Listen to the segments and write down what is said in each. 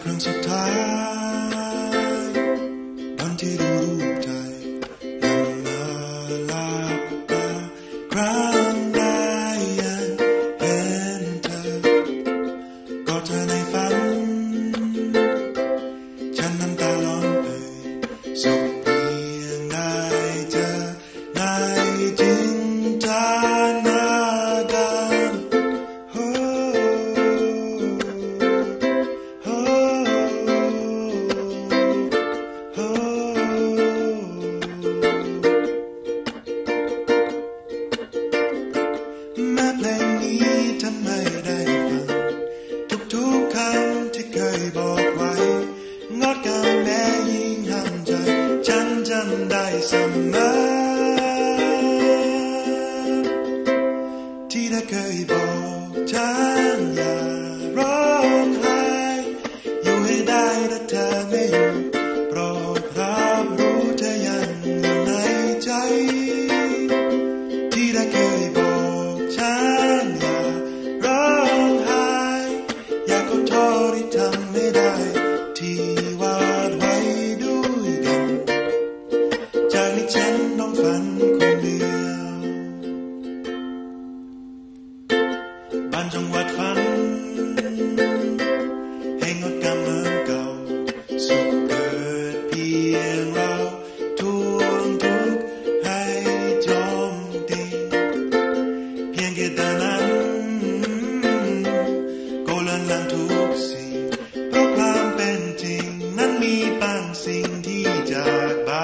ครั้งสุดท้ายวันที่ดูรูปใจยังมาลาบตาครั้งใดยังเห็นเธอกอดเธอในฝันฉันน้ำตาร้องเอ่ยสุขเพียงได้เจอได้จึงทางหน้ากันแม้เพลงนี้ทำไม่ได้ฟังทุกคำที่เคยบอกไว้งดงามแม้ยิ่งห่างใจฉันจำได้เสมอที่ได้เคยบอกฉันอย่าร้องไห้อยู่ให้ได้แต่เธอไม่อยู่โปรดรับรู้เธอยังอยู่ในใจที่ได้เคยบอกฉันอย่าร้องไห้อยากขอโทษที่ทำไม่ได้ที่วาดไว้ด้วยกันจากนี้ฉันต้องฝันคนเดียวบ้านจังหวัดฝันให้งดงามเหมือนเก่าสุขเกิดเพียงเราทวงทุกข์ให้จมดินเพียงแค่แต่นั้นก็เลือนลางทุกสิ่งเพราะความเป็นจริงนั้นมีบางสิ่งที่จากไป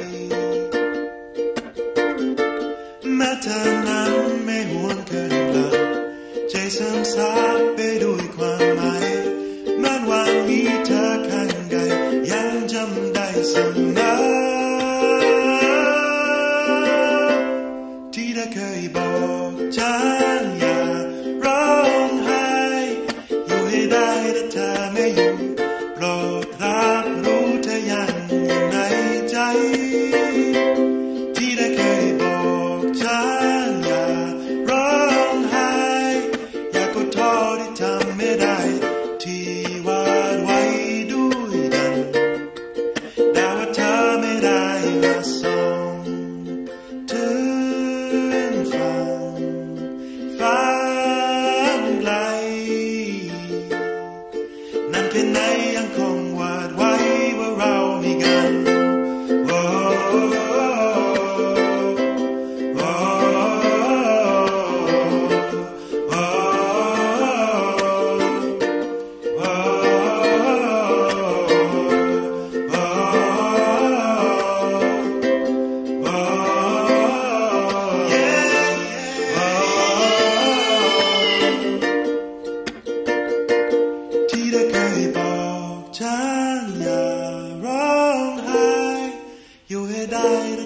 แม้เธอนั้นไม่หวนคืนกลับใจเสริมสร้างไปด้วยความหมายแม้วันนี้เธอข้างใดยังจำได้เสมอที่ได้เคยบอกฉันอย่าร้องไห้อยู่ให้ได้แต่เธอไม่อยู่โปรดรับรู้เธอยังอยู่ในใจที่ได้เคยบอกฉันอย่าร้องไห้อยากขอโทษที่ทำไม่ได้ที่วาดไว้ด้วยกันแต่ว่าเธอไม่ได้มาส่งถึงฝันไกลนั่นแค่ไหนยังคงวาดไว้ว่าเรามีกันโอ้โอ้โอ้โอ้ที่ได้เคยบอกฉันอย่าร้องไห้อยู่ให้ได้